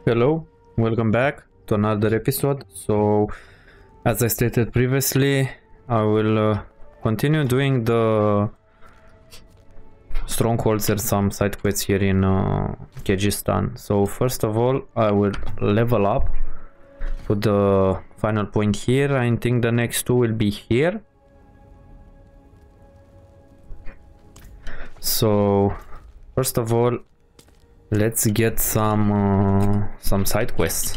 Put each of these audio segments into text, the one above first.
Hello, welcome back to another episode. So, as I stated previously, I will continue doing the strongholds and some side quests here in Kyrgyzstan. So, first of all, I will level up, put the final point here. I think the next two will be here. So, first of all, let's get some side quests.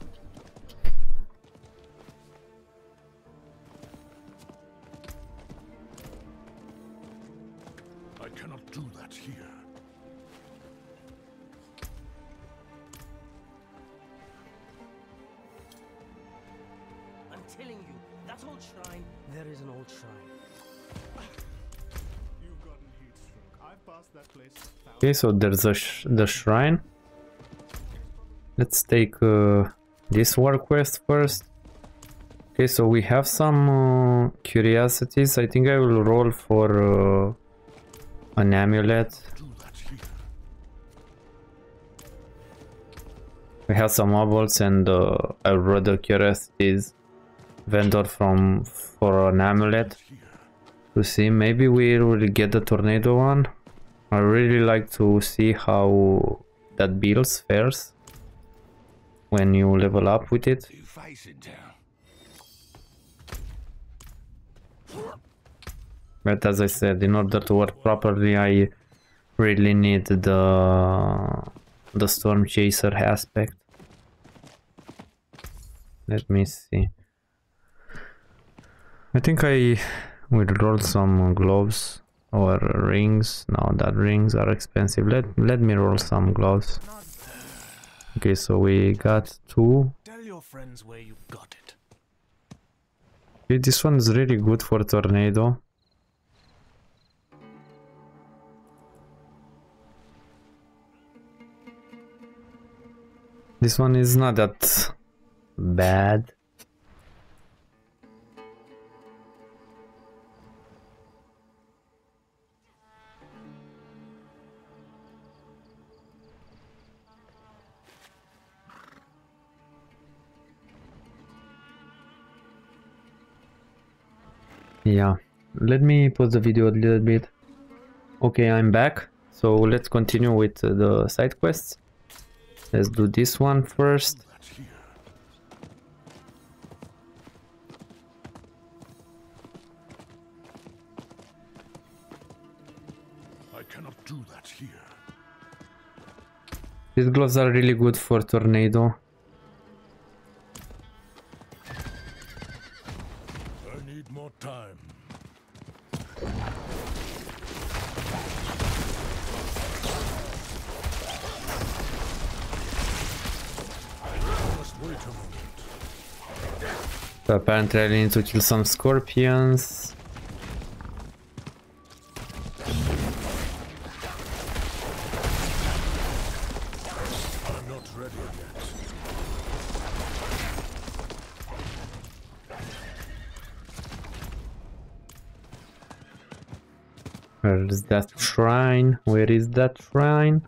I cannot do that here. I'm telling you, that old shrine, there is an old shrine. You've gotten heat stroke. I've passed that place. Okay, so there's the shrine. Let's take this war quest first. Okay, so we have some curiosities. I think I will roll for an amulet. We have some marbles and I would rather curiosities vendor for an amulet to see. Maybe we will get the tornado one. I really like to see how that builds fares when you level up with it. But as I said, in order to work properly, I really need the storm chaser aspect. Let me see. I think I will roll some gloves or rings. No, that rings are expensive. Let me roll some gloves. Okay, so we got two. Tell your friends where you got it. Okay, this one is really good for tornado. This one is not that bad. Yeah, let me pause the video a little bit. Okay, I'm back. So let's continue with the side quests. Let's do this one first. I cannot do that here. These gloves are really good for tornado. I need more time. Wait a moment. So apparently I need to kill some scorpions. I'm not ready yet. Where is that shrine? Where is that shrine?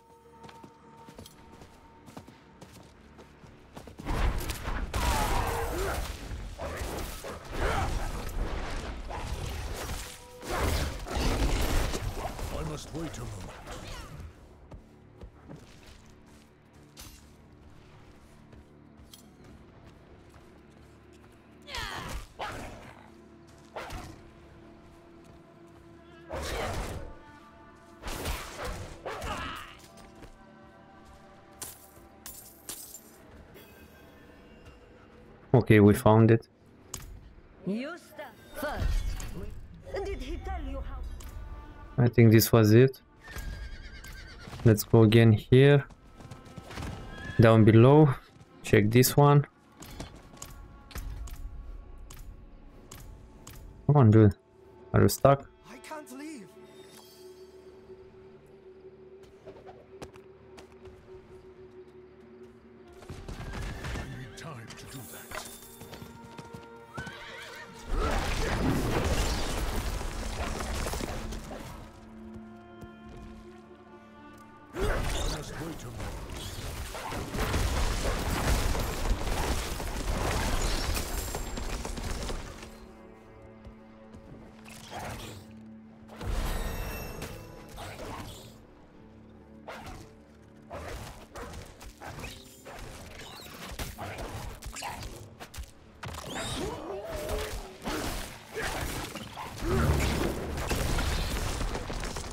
I must wait a moment. Okay, we found it. You start first. Did he tell you how? I think this was it. Let's go again here. Down below. Check this one. Come on, dude. Are you stuck? I can't leave. I need time to do that. I must wait a moment.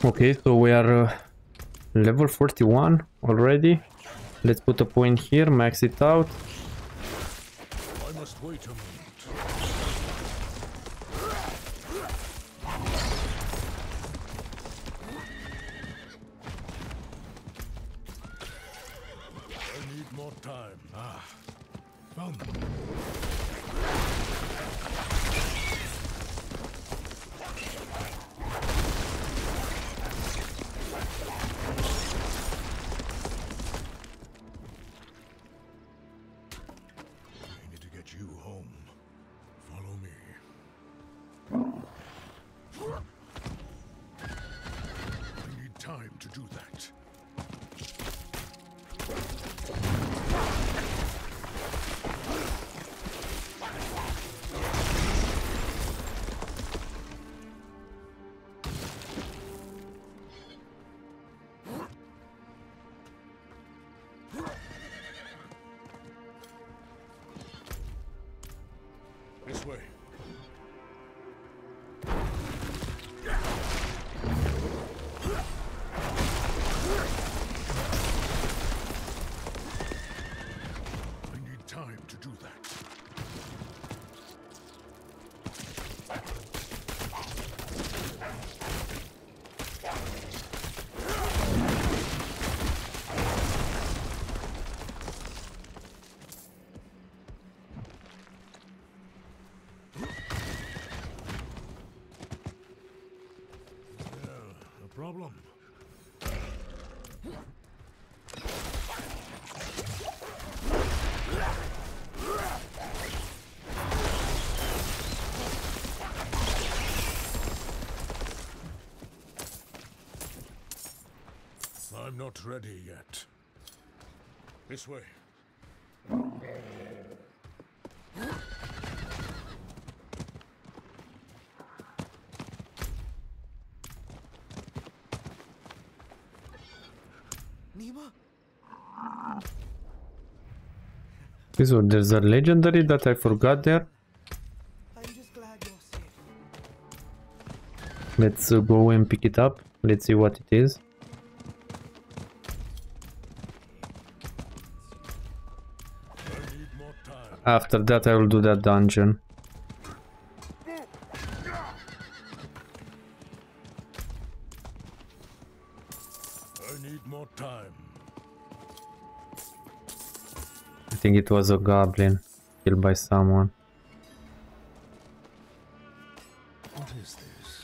Okay, so we are level 41 already. Let's put a point here, max it out. I must wait a moment. I need more time. Ah, found them. I need to get you home. Follow me. I need time to do that. This way. I need time to do that. A problem? I'm not ready yet. This way. Nima? So there's a legendary that I forgot there. I'm just glad you're safe. Let's go and pick it up. Let's see what it is. I need more time. After that I will do that dungeon. I need more time. I think it was a goblin killed by someone. What is this?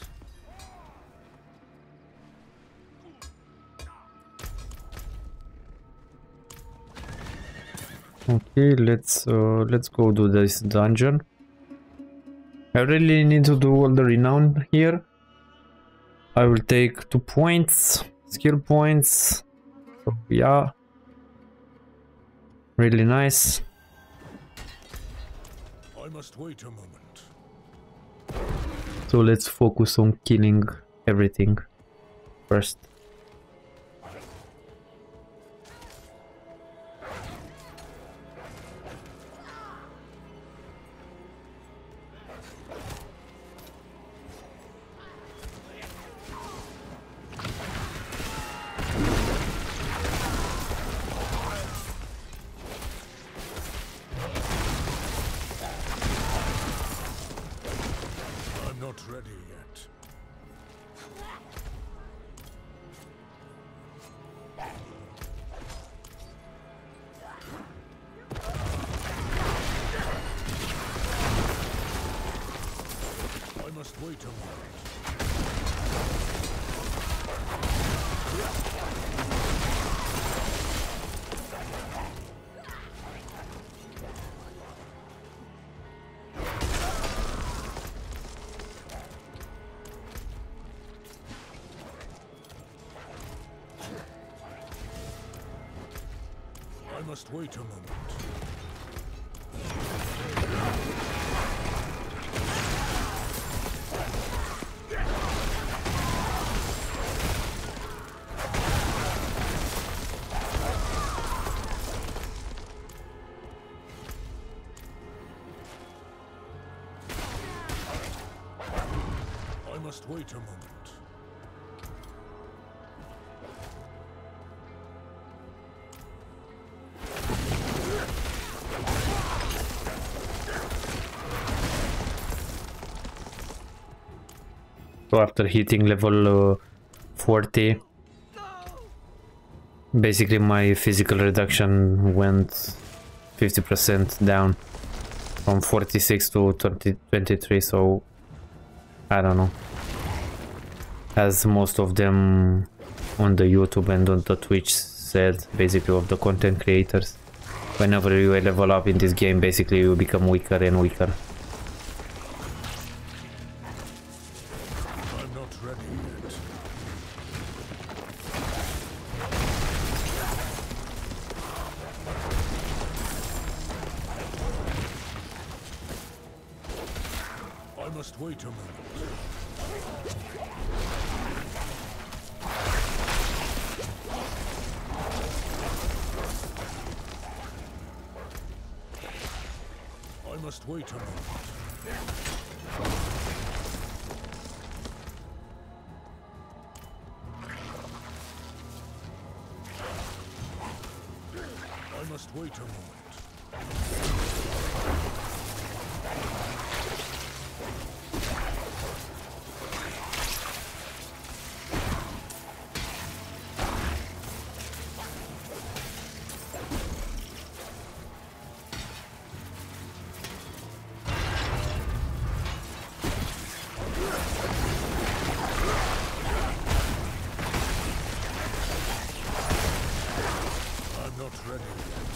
Okay, let's go do this dungeon. I really need to do all the renown here. I will take 2 points, skill points. So yeah, really nice. I must wait a moment. So let's focus on killing everything first. I'm not ready yet. I must wait a moment. I must wait a moment. I must wait a moment. So after hitting level 40, basically my physical reduction went 50% down from 46 to 23, so I don't know. As most of them on the YouTube and on the Twitch said, basically of the content creators, whenever you level up in this game, basically you become weaker and weaker. I'm not ready yet. I must wait a moment. I must wait a moment. I must wait a moment. I'm not ready yet.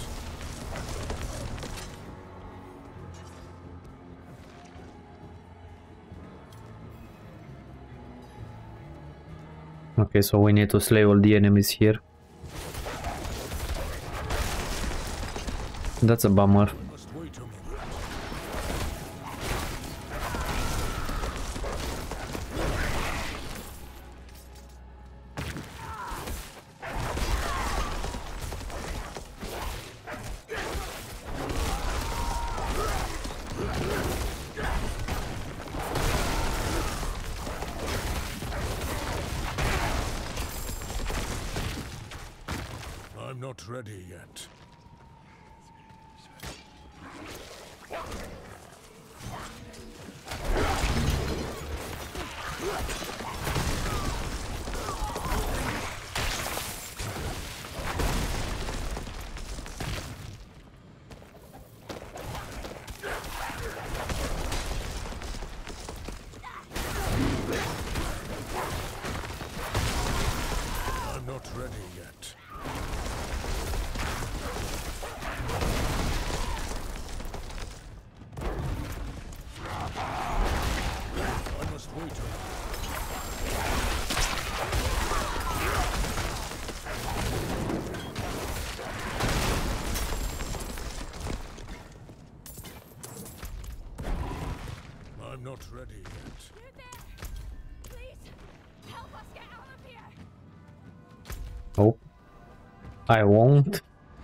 Okay, so we need to slay all the enemies here. That's a bummer. I must wait a moment. I'm not ready yet. I'm not ready yet. I must wait a moment. I'm not ready yet. You there? Please, help us get out of here. Oh, I won't.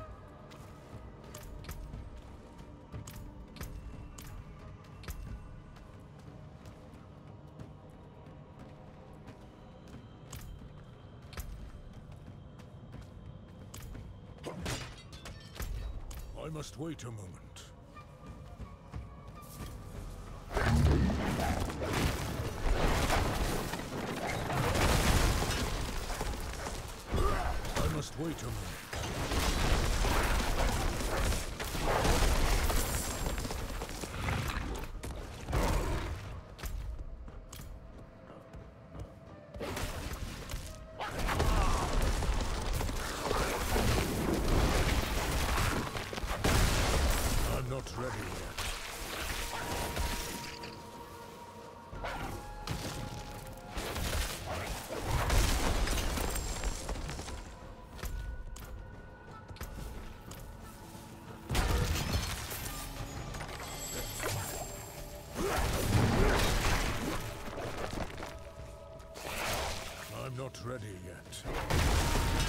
I must wait a moment. I must wait a moment. I'm not ready yet. I'm not ready yet.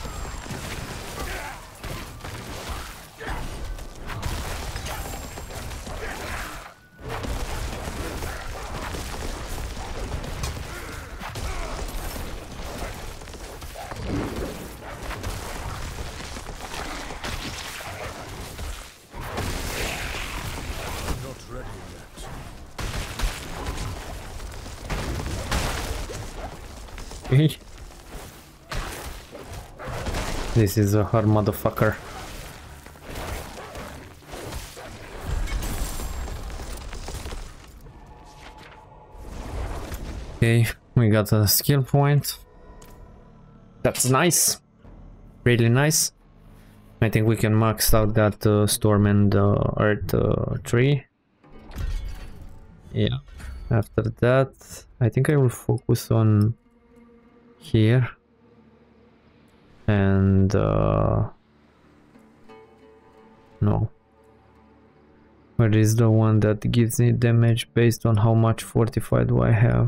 Okay. This is a hard motherfucker. Okay, we got a skill point. That's nice. Really nice. I think we can max out that storm and earth tree. Yeah. After that, I think I will focus on here. And no. Where is the one that gives me damage based on how much fortify do I have?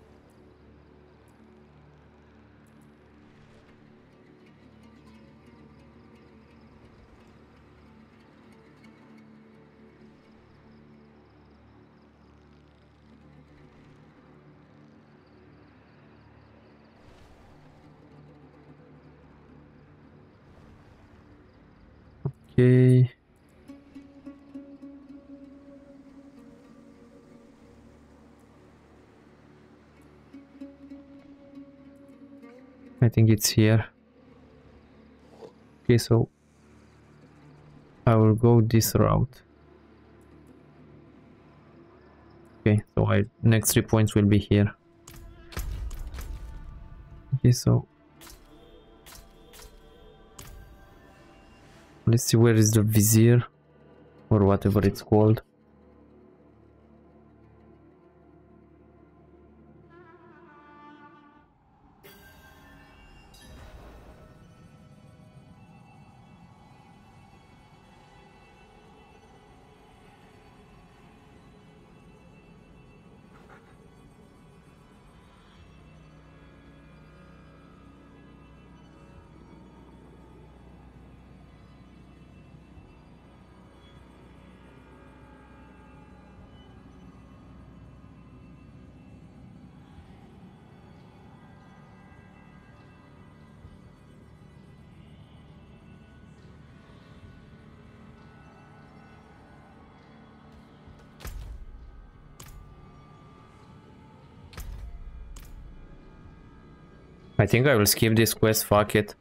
Okay. I think it's here. Okay, so I will go this route. Okay, so next 3 points will be here. Okay, so let's see where is the vizier or whatever it's called. I think I will skip this quest, fuck it.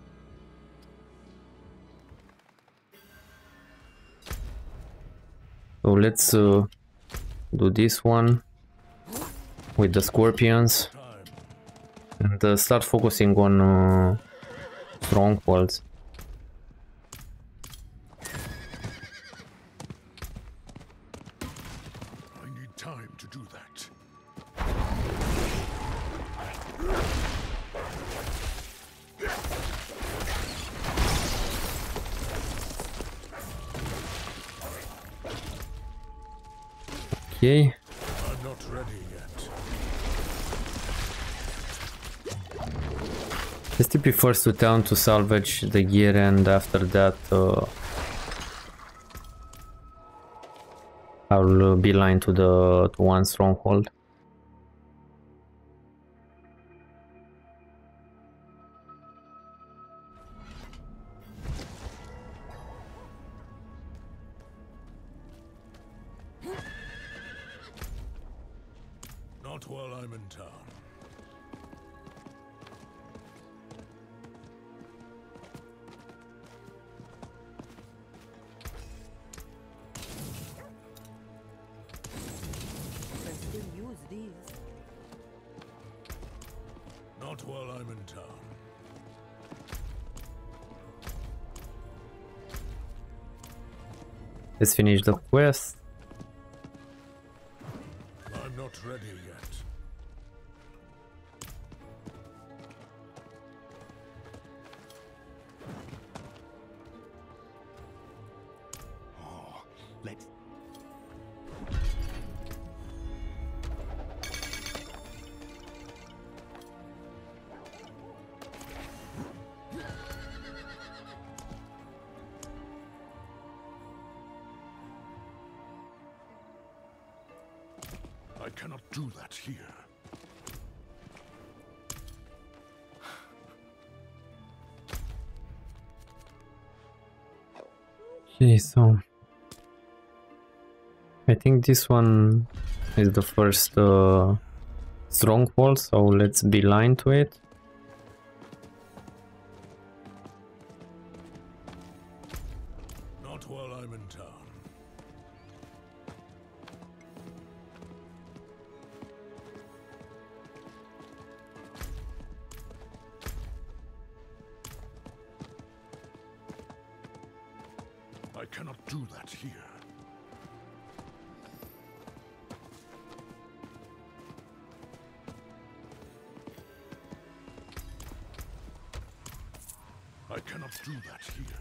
So let's do this one with the scorpions and start focusing on strongholds. I need time to do that. Okay. I'm not ready yet. Let's TP first to town to salvage the gear, and after that I'll beeline to the one stronghold. Not while I'm in town. Can still use these. Not while I'm in town. Let's finish the quest. I'm not ready yet. Oh, let's. I cannot do that here. Okay, so I think this one is the first stronghold, so let's beeline to it. Not while I'm in town. I cannot do that here. I cannot do that here.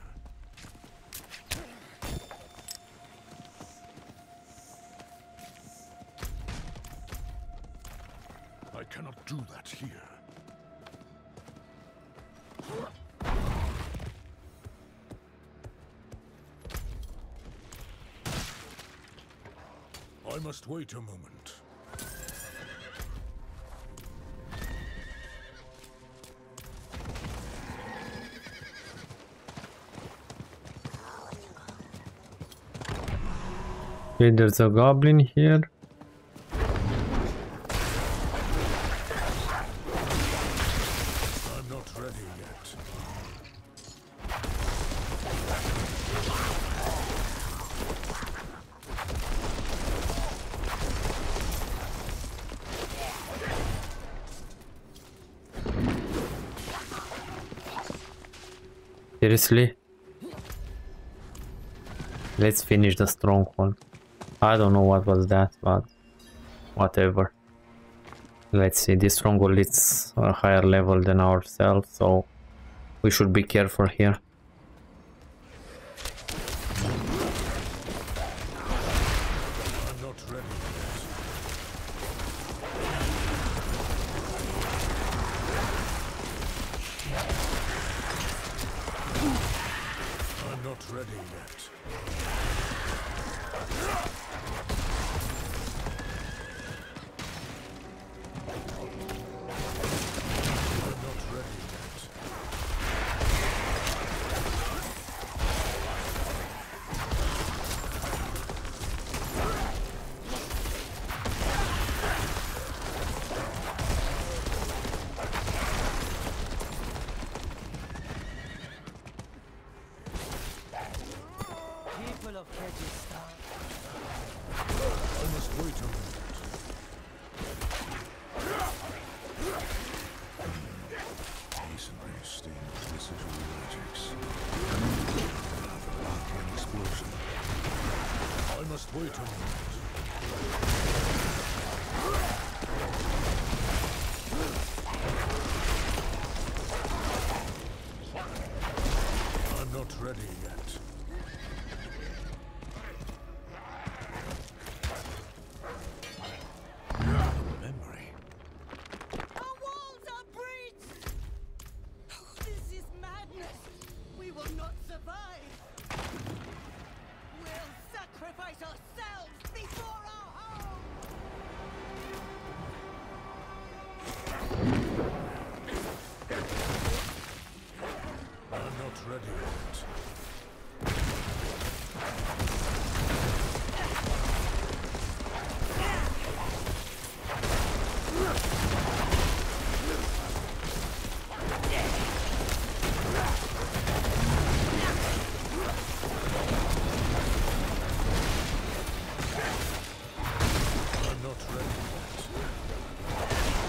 I cannot do that here. I must wait a moment. Okay, there's a goblin here. I'm not ready yet. Seriously? Let's finish the stronghold. I don't know what was that, but whatever. Let's see, this stronghold is a higher level than ourselves, so we should be careful here. I'm not ready yet. I'm not ready yet. I'm not ready yet. People of Kyrgyzstan. I must wait a moment. Masonry stained with residual magics. Another Malignant explosion. I must wait a moment. I'm not ready yet. Memory. Our walls are breached! Oh, this is madness! We will not survive! We'll sacrifice ourselves before our home! I'm not ready yet. I'm not ready yet.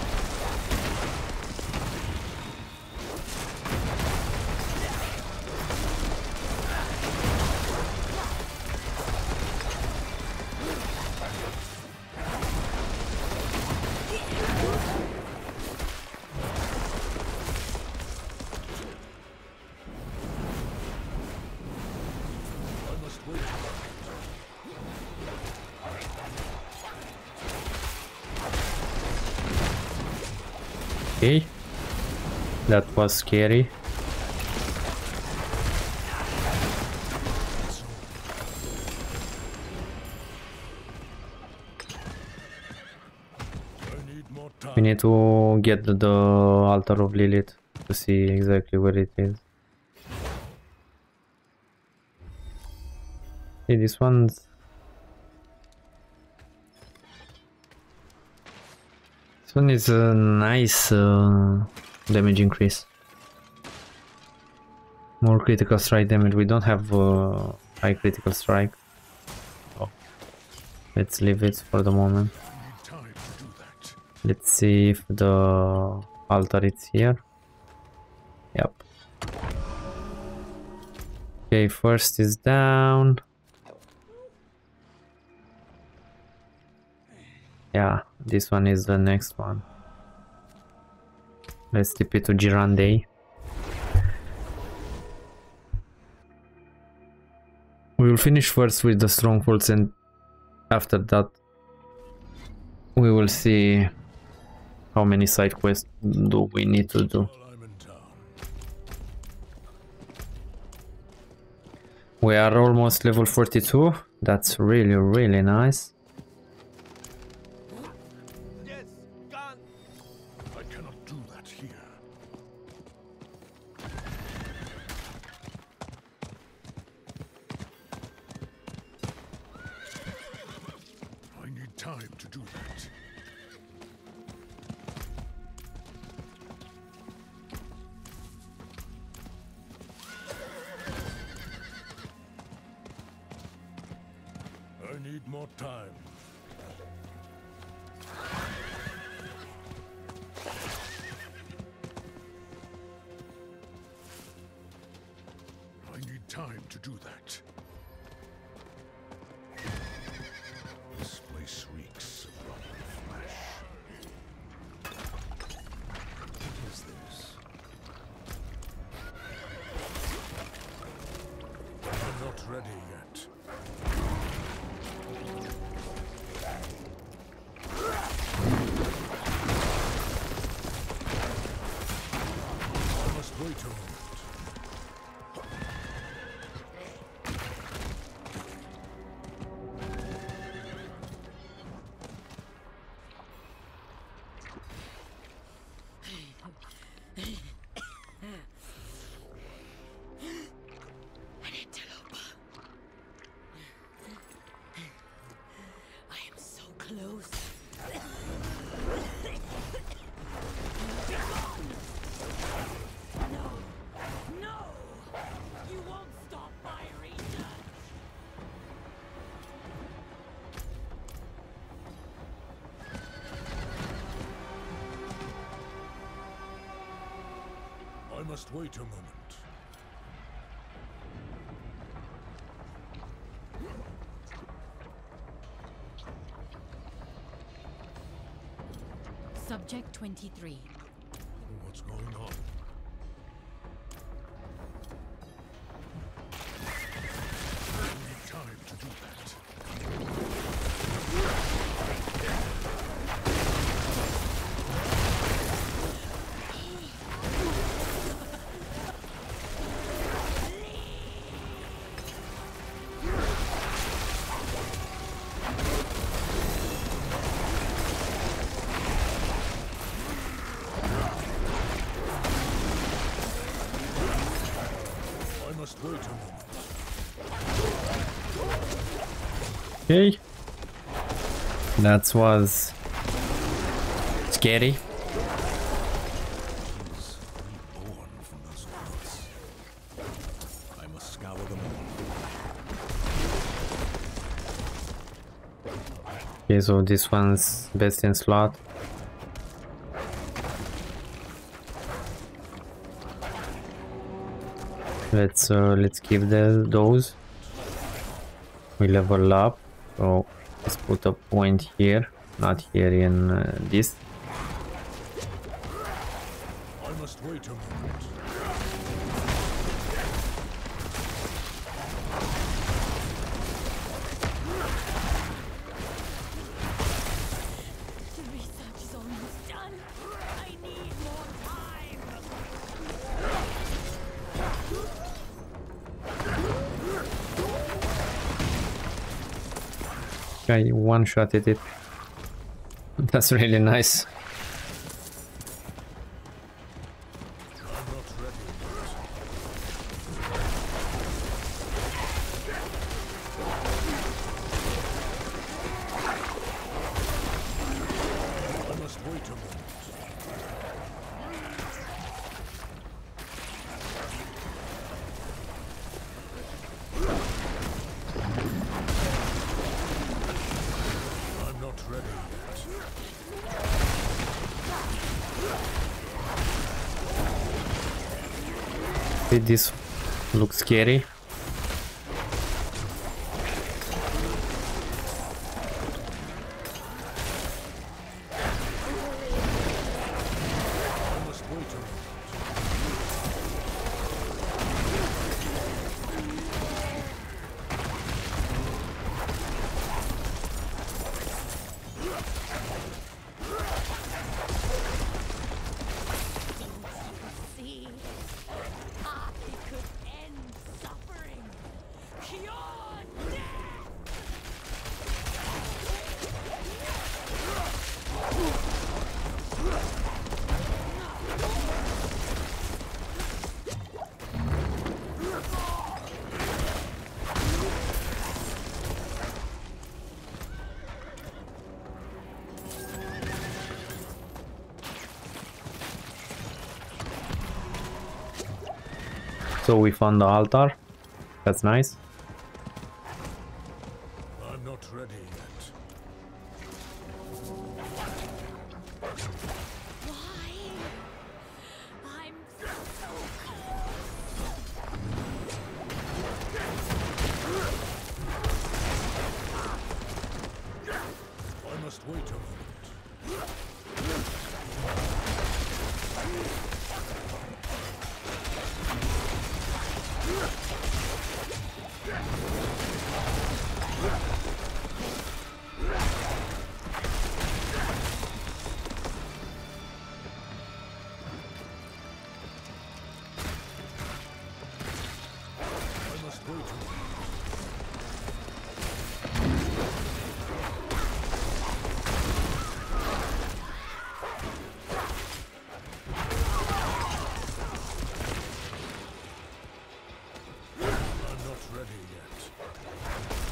I must wait a moment. Okay, that was scary. I need more We time. need to get the altar of Lilith to see exactly where it is. Hey, this one's one is a nice damage increase. More critical strike damage. We don't have high critical strike. Oh. Let's leave it for the moment. Let's see if the altar is here. Yep. Okay, first is down. Yeah, this one is the next one. Let's tip it to Girande. We will finish first with the strongholds, and after that we will see how many side quests do we need to do. We are almost level 42. That's really nice. Time to do that. I need more time. I need time to do that. This place reeks of rotten flesh. What is this? I'm not ready yet. I must wait a moment. Close. No! No! You won't stop my research! I must wait a moment. Subject 23. What's going on? I need time to do that. Wait a moment. Okay. That was scary. He's reborn from those woods. I must scour them all. Okay, so this one's best in slot. Let's keep those. We level up, so let's put a point here, not here in this. I must wait a moment. The research is almost done. I need more time. I one-shotted it. That's really nice. I must wait a moment. Okay, this looks scary. See, I could end suffering. Cure death. So we found the altar. That's nice. I'm not ready yet. Why? I'm so I must wait a moment. I must wait a moment. I'm not ready yet.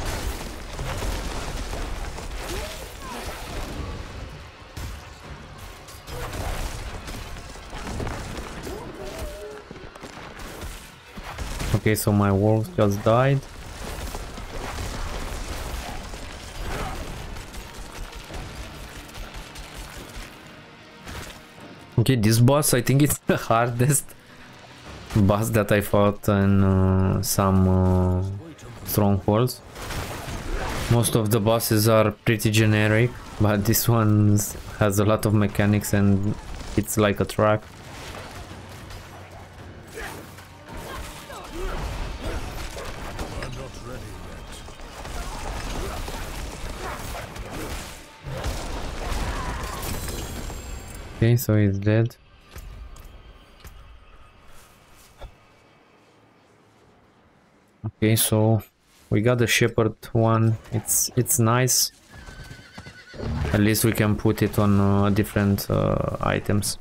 Okay, so my wolf just died. Okay, this boss, I think it's the hardest boss that I fought in some strongholds. Most of the bosses are pretty generic, but this one has a lot of mechanics and it's like a track. I'm not ready yet. Okay, so he's dead. Okay, so we got the shepherd one. It's nice. At least we can put it on different items.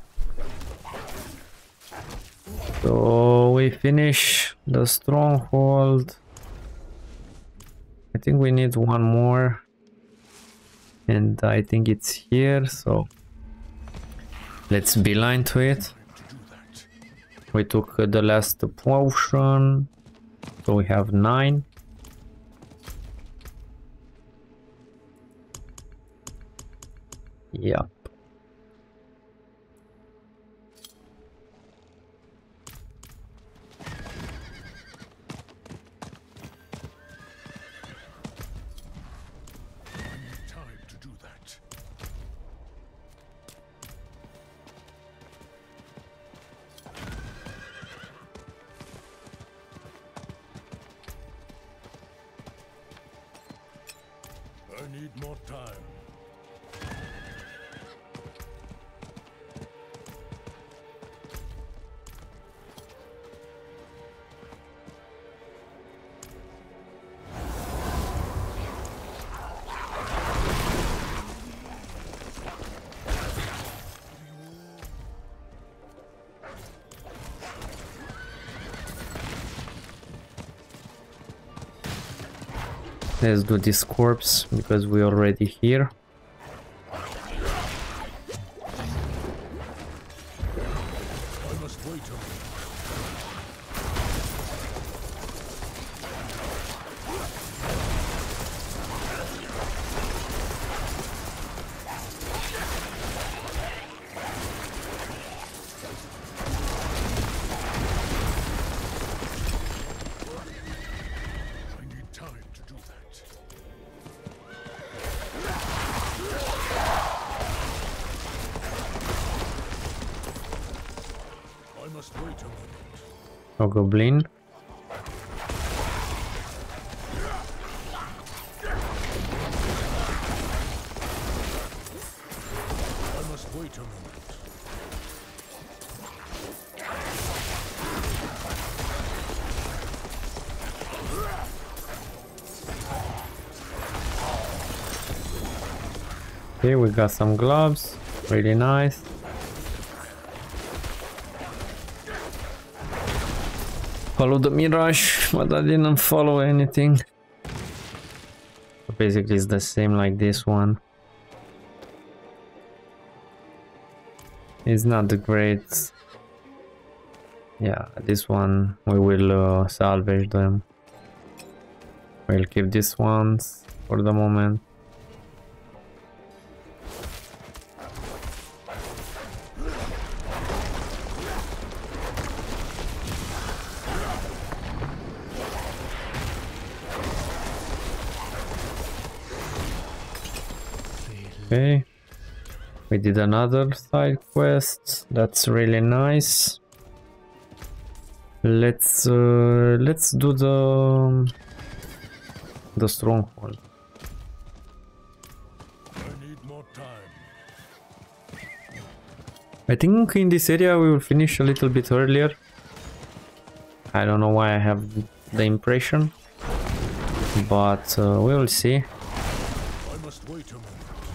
So we finish the stronghold. I think we need one more, and I think it's here. So let's beeline to it. We took the last potion, so we have 9. Yep. I need time to do that. I need more time. Let's do this corpse because we're already here. I must wait a moment. A goblin. I must wait a moment. Okay, we got some gloves. Really nice. Follow the mirage, but I didn't follow anything. So basically it's the same like this one. It's not the great. Yeah, this one we will salvage them. We'll keep these ones for the moment. Okay, we did another side quest. That's really nice. Let's do the stronghold. I need more time. I think in this area we will finish a little bit earlier. I don't know why I have the impression, but we will see. I must wait a moment.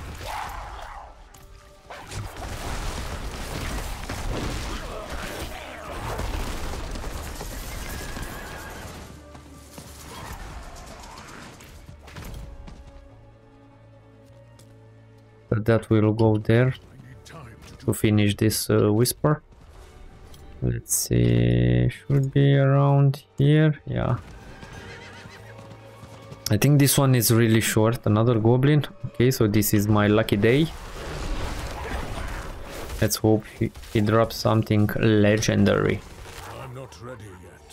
But that will go there I need time to to finish this whisper. Let's see, should be around here. Yeah, I think this one is really short. Another goblin. Okay, so this is my lucky day. Let's hope he drops something legendary. I'm not ready yet.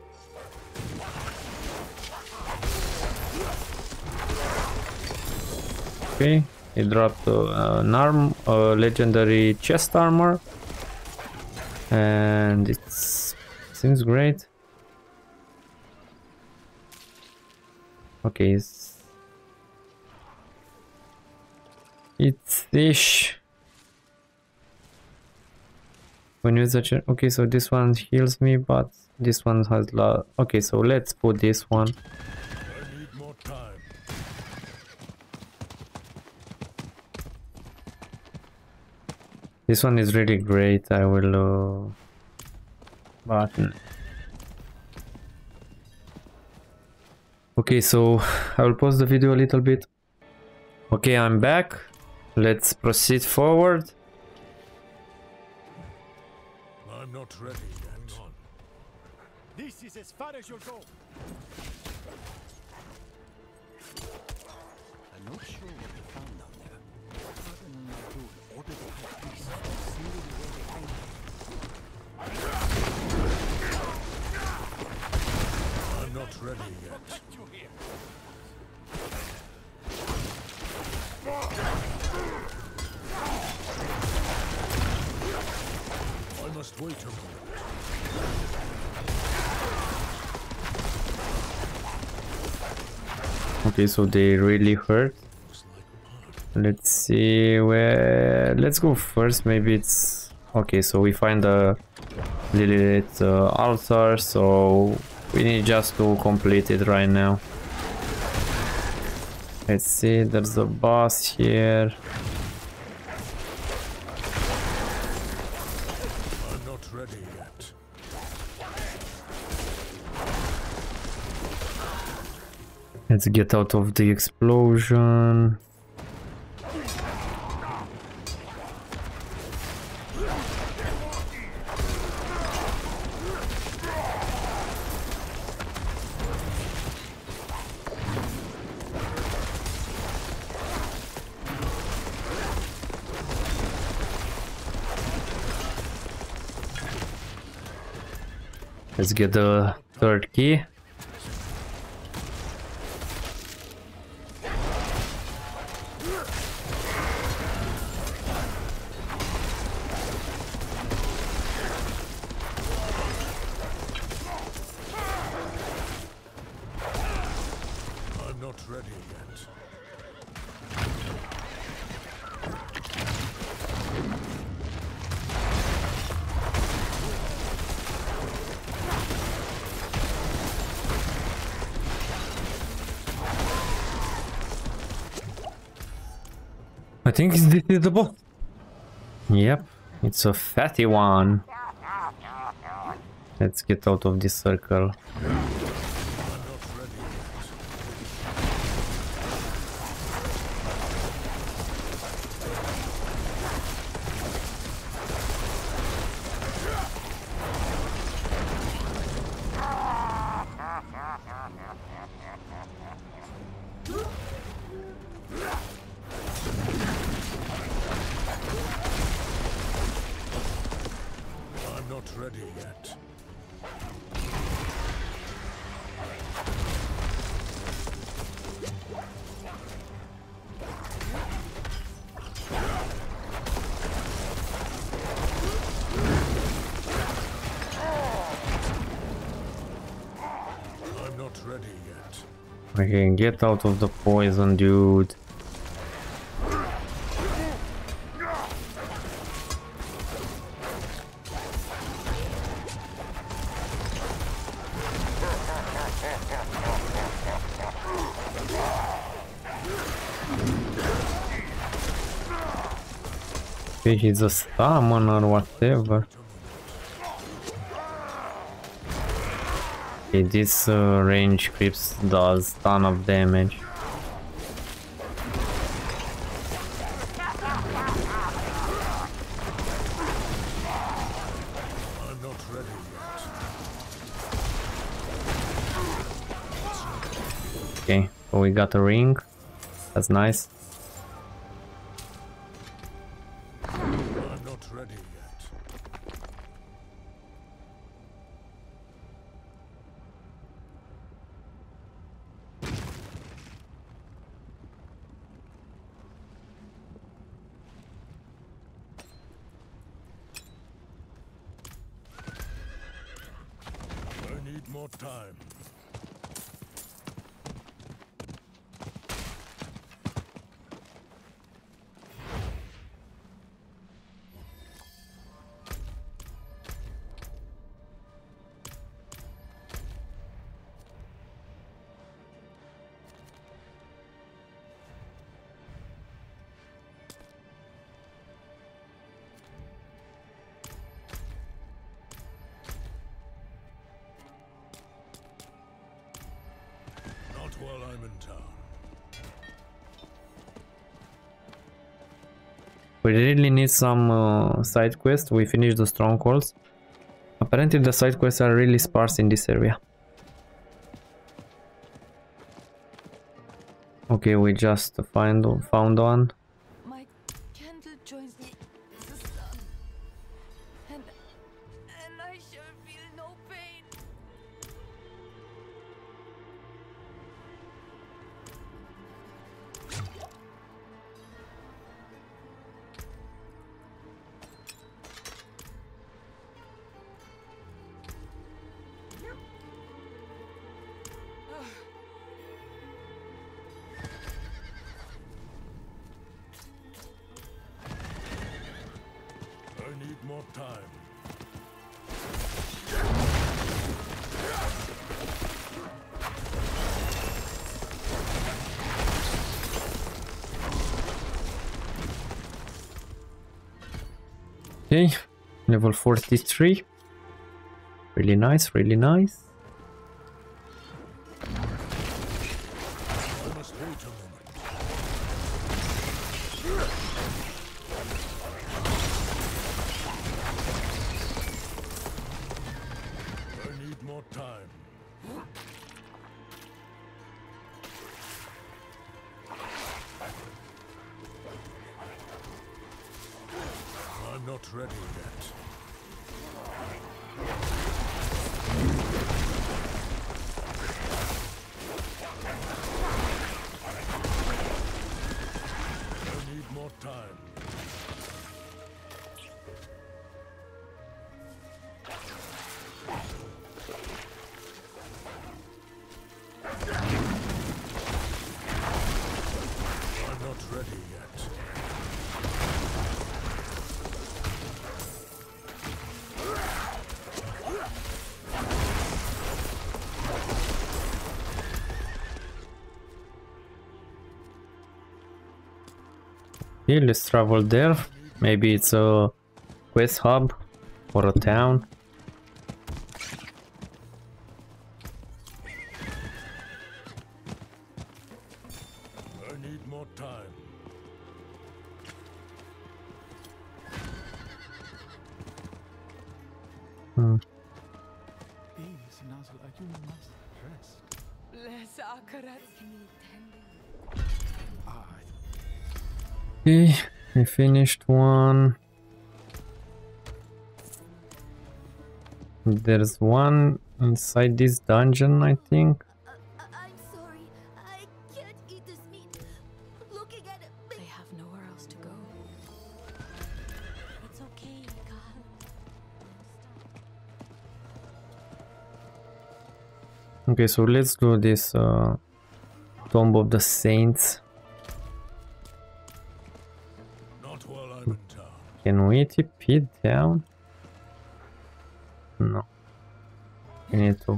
Okay, he dropped an legendary chest armor, and it seems great. Okay, it's ish. When you use okay, so this one heals me, but this one has okay, so let's put this one. I need more time. This one is really great. I will button. Okay, so I will pause the video a little bit. Okay, I'm back. Let's proceed forward. I'm not ready yet. This is as far as you'll go. I'm not sure what they found down there. Cardinal Druid ordered the high priest to seal the way behind him. I'm not ready yet. I must wait a moment. Okay, so they really hurt. Let's see where. Let's go first. Maybe it's okay. So we find a Lilith altar. So we need just to complete it right now. Let's see. There's a boss here. I'm not ready yet. Let's get out of the explosion. Let's get the third key. not ready yet. I think this is the boss. Yep, it's a fatty one. Let's get out of this circle. I'm not ready yet. I'm not ready yet. Okay, get out of the poison, dude. Okay, he's a summon or whatever. Okay, this range creeps does ton of damage. I'm not ready yet. Okay, so we got a ring. That's nice. I'm not ready yet. I need more time. Not while I'm in town. We really need some side quests. We finished the strongholds. Apparently the side quests are really sparse in this area. Okay, we just found one. My candle joins the sun, and I shall feel no pain. I need more time. Okay, level 43. Really nice, really nice. I must wait a moment. I need more time. I'm not ready yet. Okay, let's travel there. Maybe it's a quest hub or a town. I need more time. Please, Nazla, you must rest. Bless Akarat. Ah, Okay, we finished one. There's one inside this dungeon, I think. I'm sorry. I can't eat this meat. Looking at it. They have nowhere else to go. It's okay, God. Okay, so let's do this Tomb of the Saints. Not while I'm in town. Can we TP down? No. We need to.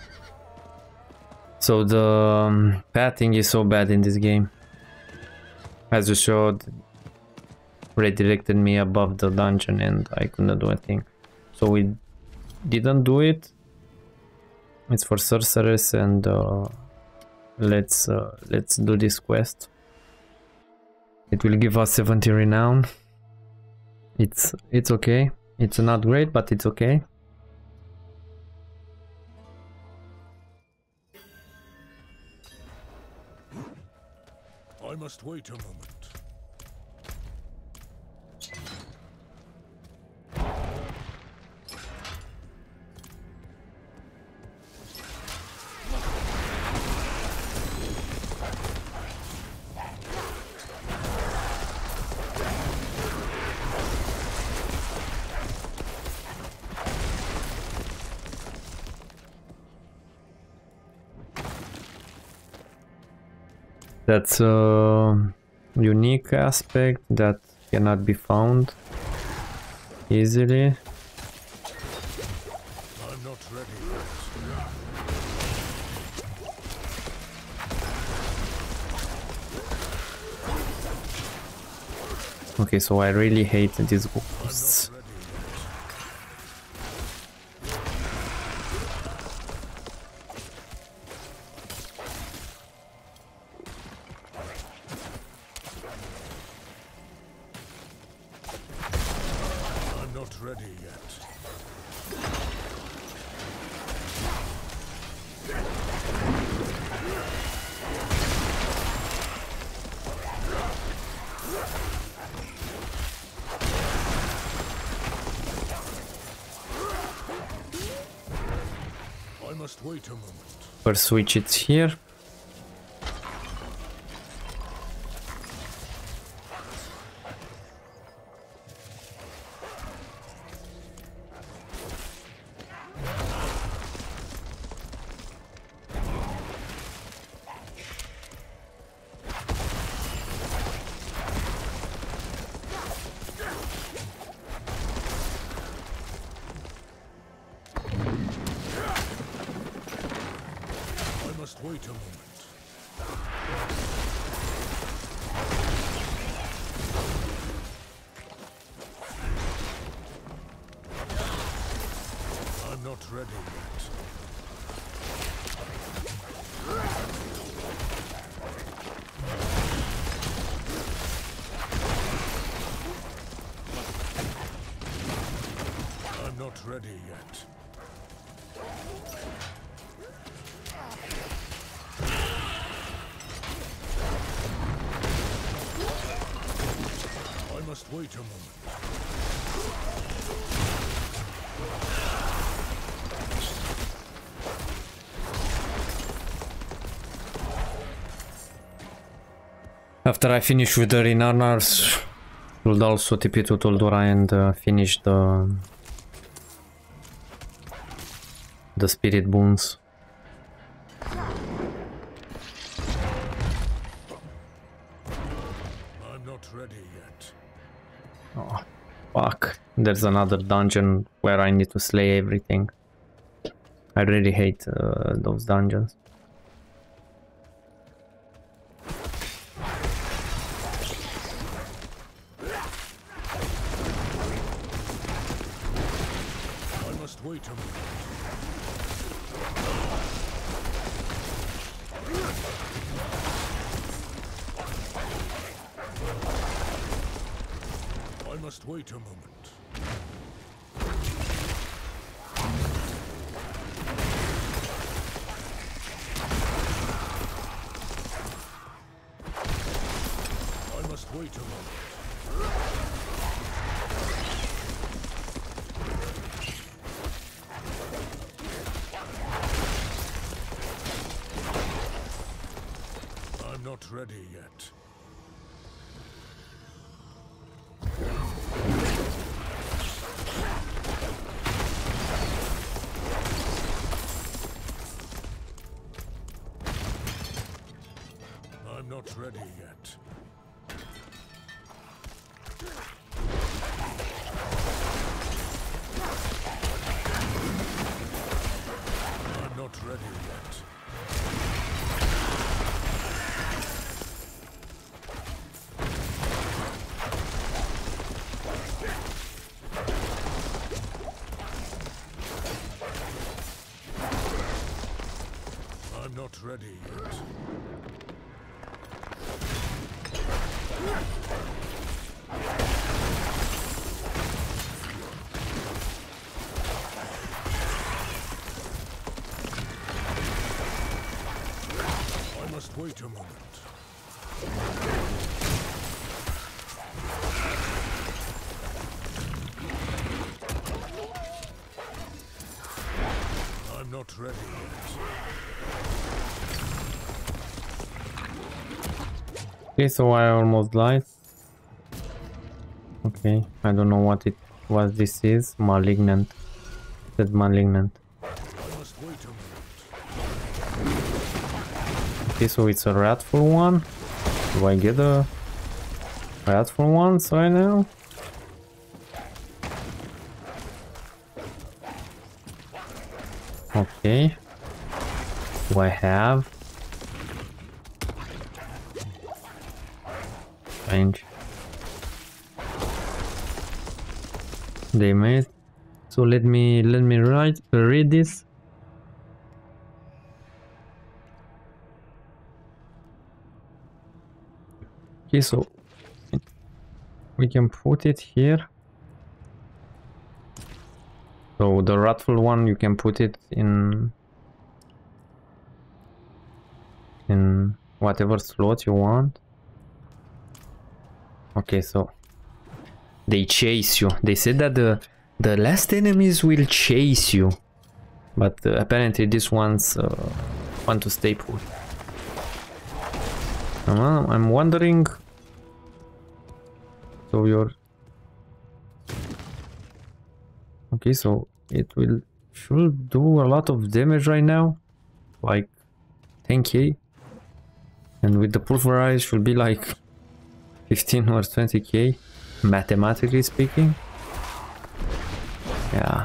So the pathing is so bad in this game. As you showed, redirected me above the dungeon and I couldn't do a thing. So we didn't do it. It's for sorceress and let's do this quest. It will give us 70 renown. It's okay. It's not great, but it's okay. I must wait a moment. That's a unique aspect that cannot be found easily. I'm not ready yet. Okay, so I really hate these ghosts. I'm not ready yet. I'm not ready yet. I must wait a moment. First switch it here. I must wait a moment. I'm not ready yet. I'm not ready yet. I must wait a moment. After I finish with the Renarnars, we'll also TP to Tuldura and finish the spirit boons. I'm not ready yet. Oh, fuck. There's another dungeon where I need to slay everything. I really hate those dungeons. wait a moment. I must wait a moment. I must wait a moment. I'm not ready yet. I'm not ready yet. I'm not ready yet. I'm not ready yet. I must wait a moment. I'm not ready yet. Okay, so I almost died. Okay, I don't know what this is. Malignant. Said Malignant. I must wait a moment. Okay, so it's a wrathful one. Do I get a wrathful ones right now? Okay. Do I have? Strange. They made. So let me read this. Okay, so we can put it here. So the wrathful one, you can put it in whatever slot you want. Okay, so they chase you. They said that the last enemies will chase you, but apparently these ones want to stay put. I'm wondering. So you're okay. So it should do a lot of damage right now, like 10k, and with the pulverize should be like 15 or 20k, mathematically speaking. Yeah,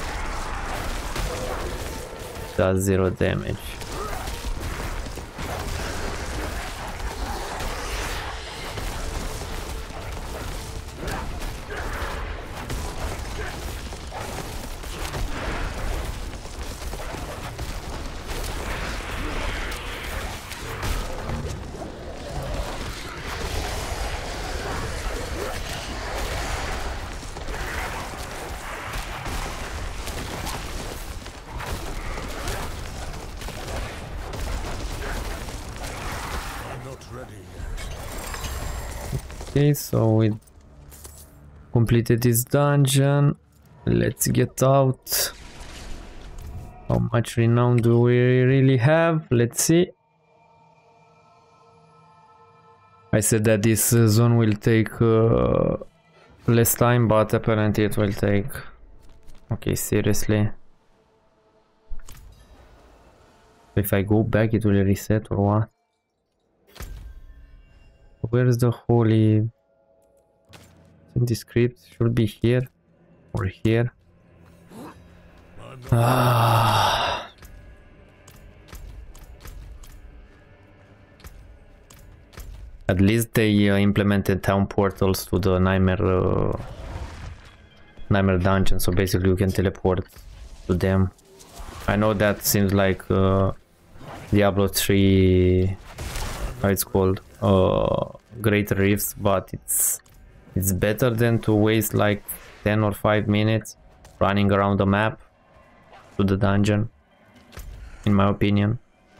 does 0 damage. Okay, so we completed this dungeon. Let's get out. How much renown do we really have? Let's see. I said that this zone will take less time, but apparently it will take... Okay, seriously. If I go back, it will reset or what? Where's the holy... In the script, should be here or here. Ah. At least they implemented town portals to the nightmare dungeon, so basically you can teleport to them. I know that seems like Diablo 3, how it's called, Great Rifts, but it's better than to waste like 10 or 5 minutes running around the map to the dungeon, in my opinion.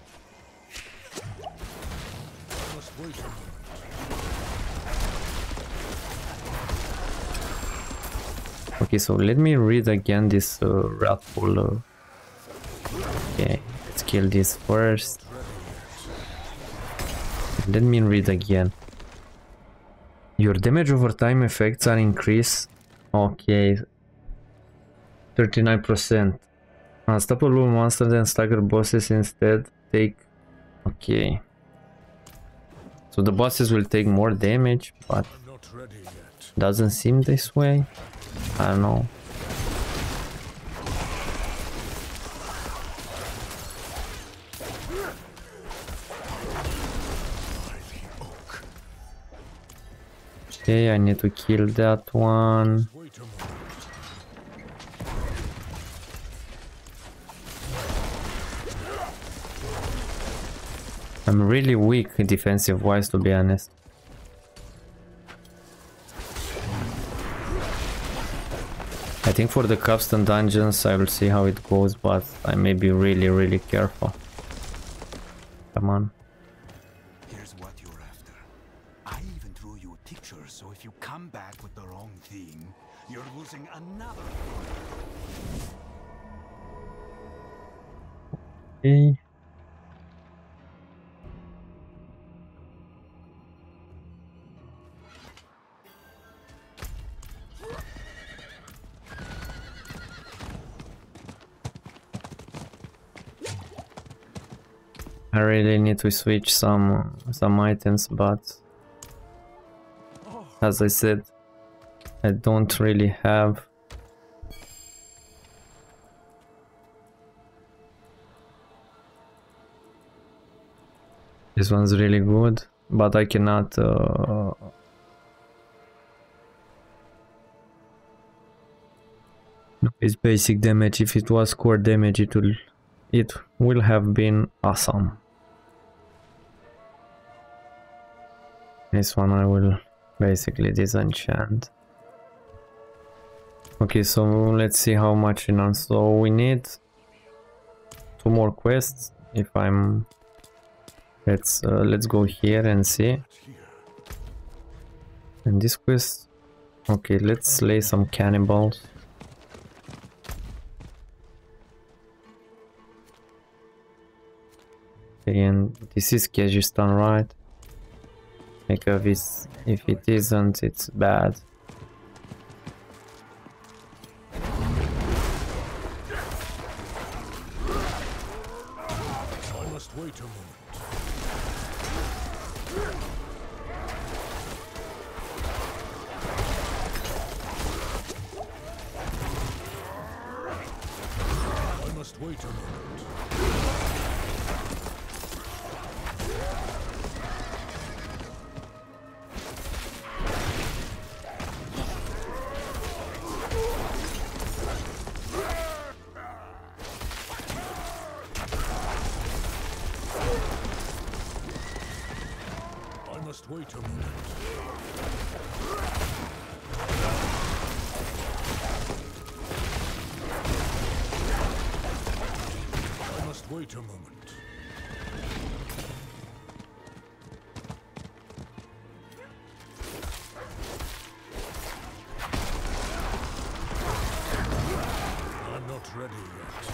Okay, so let me read again this Wrathful. Okay, let's kill this first. Let me read again. Your damage over time effects are increased. Okay. 39%. Unstoppable monsters and stagger bosses instead take... Okay. So the bosses will take more damage, but doesn't seem this way. I don't know. Okay, I need to kill that one. I'm really weak defensive wise, to be honest. I think for the custom dungeons I will see how it goes, but I may be really careful. Come on. Here's what you're after. I even drew you a picture, so if you come back with the wrong thing, you're losing another. Okay. I really need to switch some items, but as I said, I don't really have. This one's really good, but I cannot no, it's basic damage. If it was core damage, it will have been awesome. This one I will basically disenchant. Okay, so let's see how much in on. So we need 2 more quests. If I'm, let's go here and see. And this quest, okay, let's slay some cannibals. Again, this is Kyrgyzstan, right? Because if it isn't, it's bad. I must wait a moment. I must wait a moment. Wait a moment. I must wait a moment. I'm not ready yet.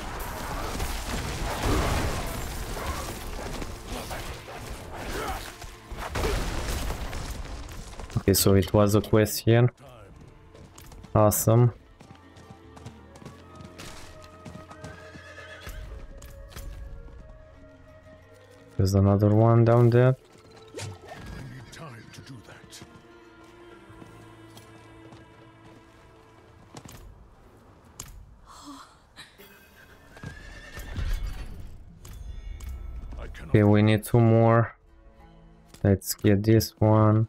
Okay, so it was a quest here. Awesome. There's another one down there. I need time to do that. I cannot. Okay, we need 2 more. Let's get this one.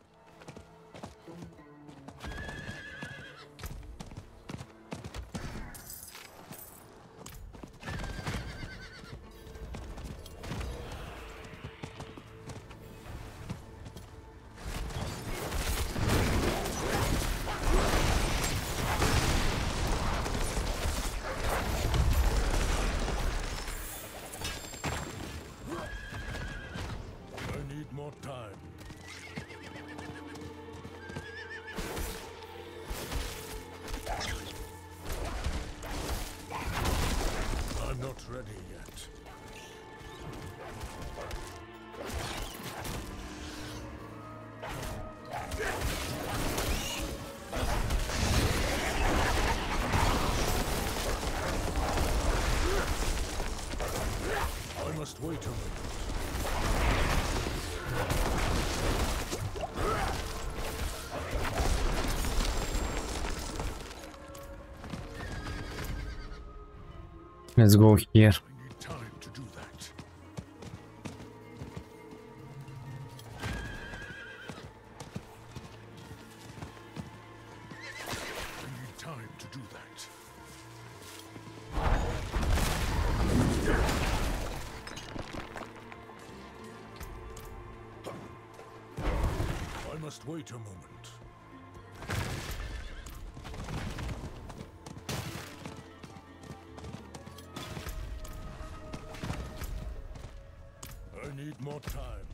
time. I'm not ready yet. I must wait a minute. Let's go here. I need time to do that. I need time to do that. I must wait a moment. I need more time.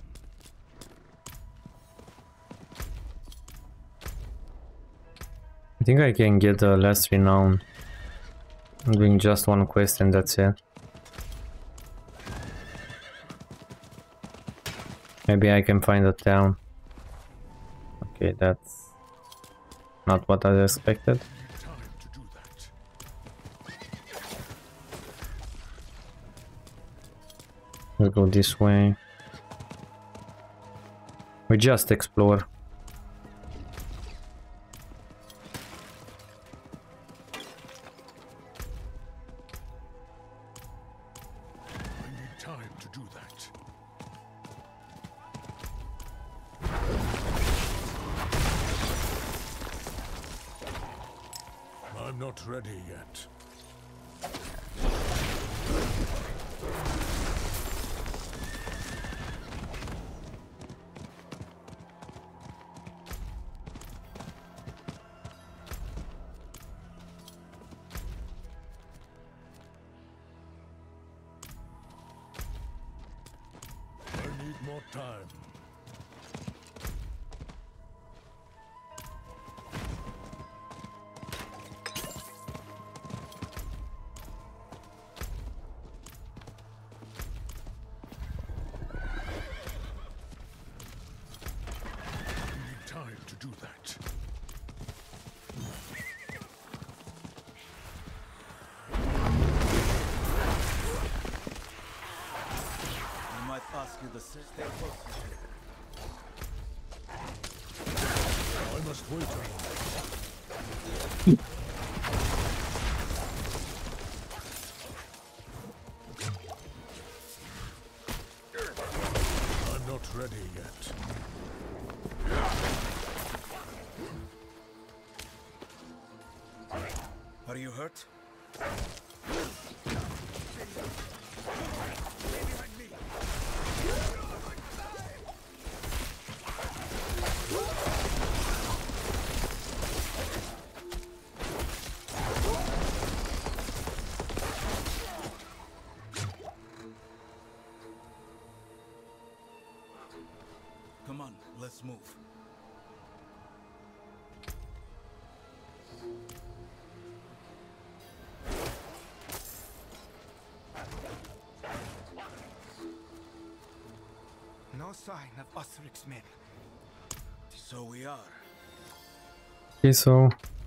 I think I can get the less renown. I'm doing just one quest and that's it. Maybe I can find a town. Okay, that's not what I expected. Time to do that. We'll go this way. We just explore. I need time to do that. I'm not ready yet. I need more time. I need time to do that. I might ask you the same. Stay close. I must wait a moment. I'm not ready yet. Are you hurt? Come on, let's move. No sign of Osric's men. So we are. Okay, so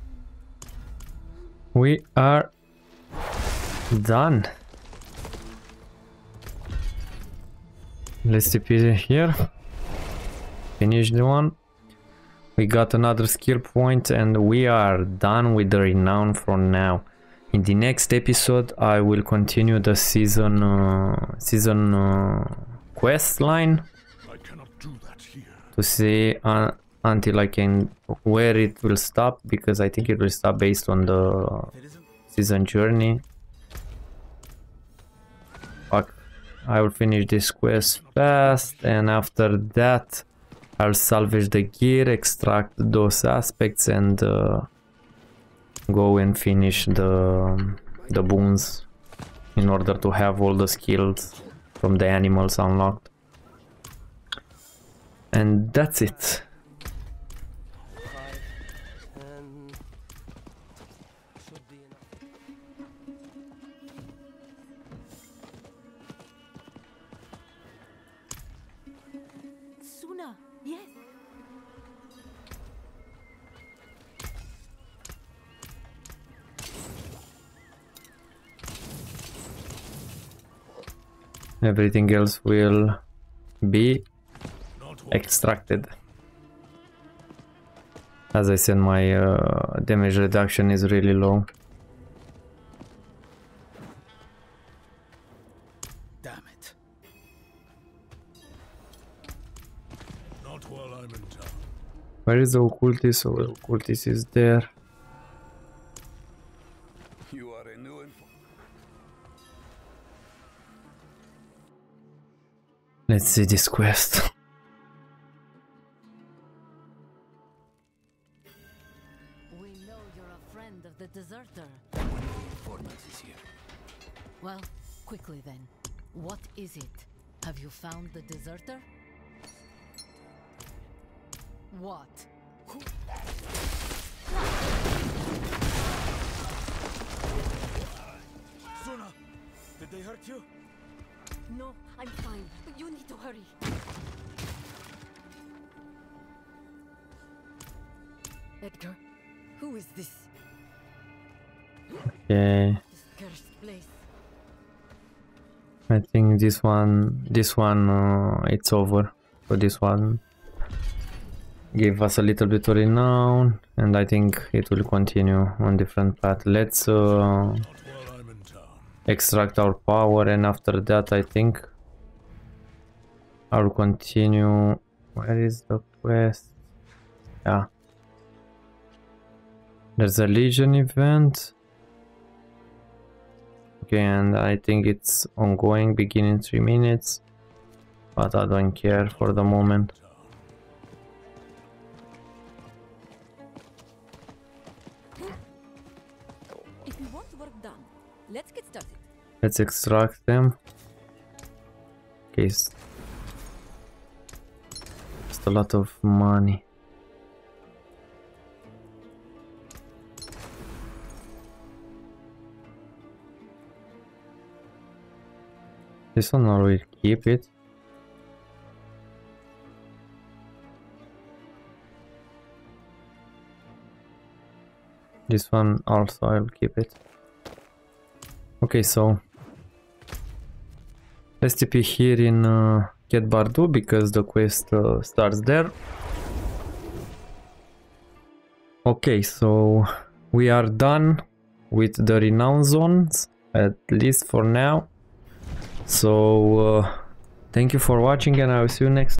we are done. Let's TP here. Finish the one. We got another skill point and we are done with the renown for now. In the next episode I will continue the season quest line I cannot do that here. to see until I can where it will stop, because I think it will stop based on the If it isn't, season journey. Fuck. I will finish this quest fast and after that I'll salvage the gear, extract those aspects and go and finish the boons in order to have all the skills from the animals unlocked. And that's it. 5, 10. Should be enough. Suna, yes. Everything else will be extracted. As I said, my damage reduction is really low. Damn it. Not while I'm in town. Where is the occultist? So the occultist is there. You are a new info. Let's see this quest. We know you're a friend of the deserter. Fortnite is here. Well, quickly then. What is it? Have you found the deserter? What? Suna, did they hurt you? No, I'm fine, but you need to hurry. Edgar, who is this? Okay, This cursed place. I think this one, it's over. So this one gave us a little bit of renown, and I think it will continue on different path. Let's Not while I'm in town. extract our power, and after that I think I'll continue. Where is the quest? Yeah, there's a Legion event. Okay, and I think it's ongoing, beginning 3 minutes, but I don't care for the moment. If you want work done, let's get started. Let's extract them. Okay, it's a lot of money. This one I will keep it. This one also I'll keep it. Okay, so let's TP here in Ket Bardu because the quest starts there. Okay, so we are done with the renown zones, at least for now. So thank you for watching, and I will see you next time.